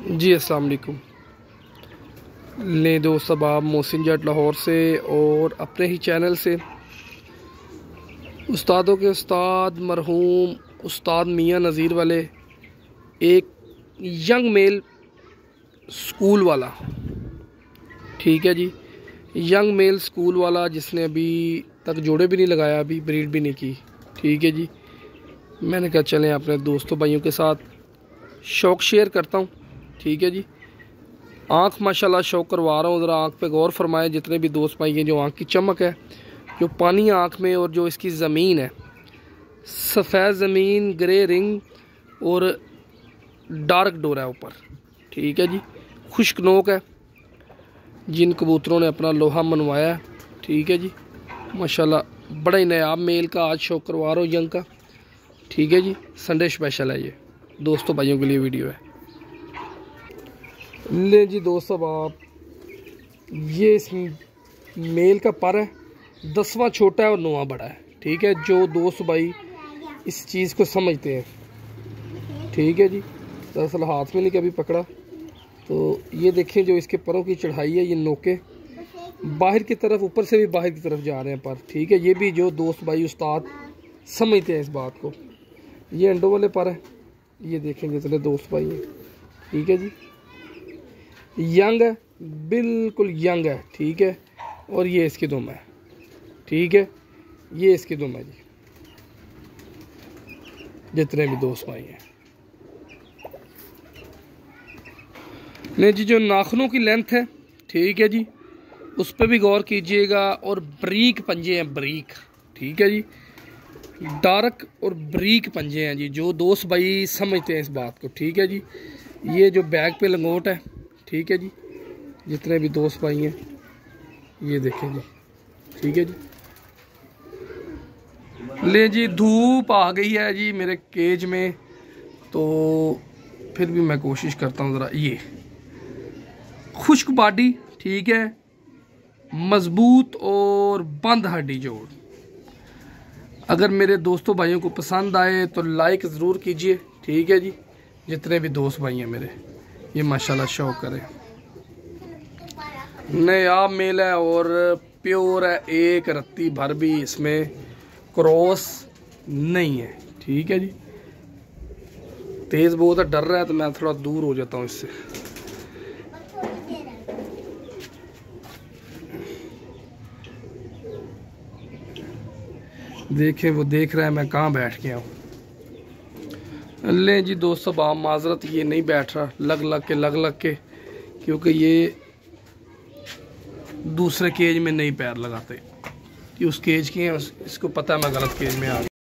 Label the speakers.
Speaker 1: जी अस्सलाम वालेकुम। ले दोस्त अब आप मोहसिन जट लाहौर से और अपने ही चैनल से उस्तादों के उस्ताद मरहूम उस्ताद मियाँ नज़ीर वाले एक यंग मेल स्कूल वाला, ठीक है जी, यंग मेल स्कूल वाला जिसने अभी तक जोड़े भी नहीं लगाया, अभी ब्रीड भी नहीं की, ठीक है जी। मैंने कहा चलें अपने दोस्तों भाइयों के साथ शौक़ शेयर करता हूँ, ठीक है जी। आँख माशाल्लाह शौक़ करवा रहा हूँ, ज़रा आँख पे गौर फरमाए जितने भी दोस्त भाई हैं। जो आँख की चमक है, जो पानी आँख में, और जो इसकी ज़मीन है सफ़ेद ज़मीन, ग्रे रिंग और डार्क डोर है ऊपर, ठीक है जी। खुश्क नोक है, जिन कबूतरों ने अपना लोहा मनवाया है, ठीक है जी। माशाल्लाह बड़ा ही नायाब मेल का आज शौक़ करवा रहा हूँ, यंग का, ठीक है जी। संडे स्पेशल है, ये दोस्तों भाइयों के लिए वीडियो है। ले जी दोस्तों आप, ये इस मेल का पर है, 10वां छोटा है और 9वां बड़ा है, ठीक है। जो दोस्त भाई इस चीज़ को समझते हैं, ठीक है जी। दरअसल हाथ में नहीं कभी पकड़ा, तो ये देखें जो इसके परों की चढ़ाई है, ये नोके बाहर की तरफ, ऊपर से भी बाहर की तरफ जा रहे हैं पर, ठीक है। ये भी जो दोस्त भाई उस्ताद समझते हैं इस बात को, ये अंडों वाले पर है, ये देखें जितने दोस्त भाई हैं, ठीक है जी। यंग है, बिल्कुल यंग है, ठीक है। और ये इसकी दुम है, ठीक है, ये इसकी दुम है जी, जितने भी दोस्त भाई हैं। नहीं जी, जो नाखूनों की लेंथ है, ठीक है जी, उस पर भी गौर कीजिएगा। और ब्रीक पंजे हैं, ब्रीक, ठीक है जी, डार्क और ब्रीक पंजे हैं जी, जो दोस्त भाई समझते हैं इस बात को, ठीक है जी। ये जो बैग पे लंगोट है, ठीक है जी, जितने भी दोस्त भाई हैं ये देखें जी, ठीक है जी। ले जी धूप आ गई है जी मेरे केज में, तो फिर भी मैं कोशिश करता हूँ ज़रा। ये खुश्क बॉडी, ठीक है, मज़बूत और बंद हड्डी जोड़। अगर मेरे दोस्तों भाइयों को पसंद आए तो लाइक ज़रूर कीजिए, ठीक है जी। जितने भी दोस्त भाई हैं मेरे, ये माशाल्लाह शौक़ करें। नया मेल है और प्योर है, एक रत्ती भर भी इसमें क्रॉस नहीं है, ठीक है जी। तेज़ बहुत है, डर रहा है तो मैं थोड़ा दूर हो जाता हूँ इससे। देखें वो देख रहा है मैं कहाँ बैठ गया हूँ। ले जी दोस्तों आप माजरत, ये नहीं बैठ रहा, लग के, क्योंकि ये दूसरे केज में नहीं पैर लगाते, कि उस केज के हैं, इसको पता है मैं गलत केज में आ गया।